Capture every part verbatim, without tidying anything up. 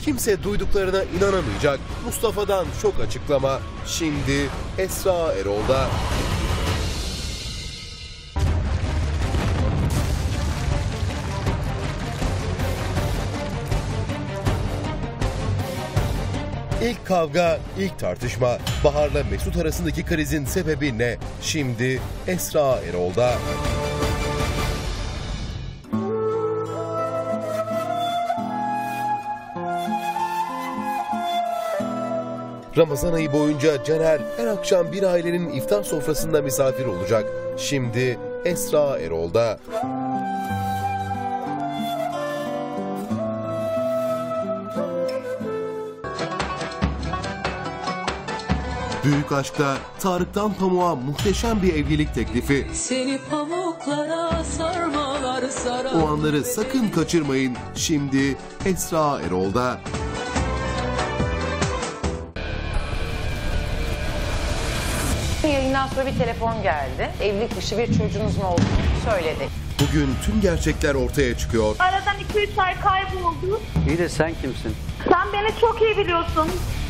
kimse duyduklarına inanamayacak. Mustafa'dan şok açıklama. Şimdi Esra Erol'da. İlk kavga, ilk tartışma. Bahar'la Mesut arasındaki krizin sebebi ne? Şimdi Esra Erol'da. Ramazan ayı boyunca Caner her akşam bir ailenin iftar sofrasında misafir olacak. Şimdi Esra Erol'da. Büyük aşkta Tarık'tan Pamuk'a muhteşem bir evlilik teklifi. Seni pamuklara sarmalar sarar. O anları sakın kaçırmayın. Şimdi Esra Erol'da. Yayından sonra bir telefon geldi. Evlilik dışı bir çocuğunuzun olduğunu söyledi. Bugün tüm gerçekler ortaya çıkıyor. Aradan iki üç ay kayboldu. İyi de sen kimsin? Sen beni çok iyi biliyorsun.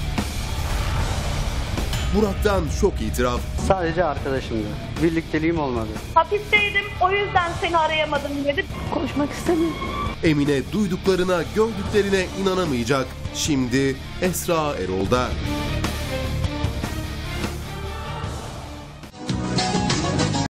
Murat'tan şok itiraf. Sadece arkadaşımdı. Birlikteliğim olmadı. Hapisteydim, o yüzden seni arayamadım dedi. Konuşmak istemiyorum. Emine duyduklarına, gördüklerine inanamayacak. Şimdi Esra Erol'da.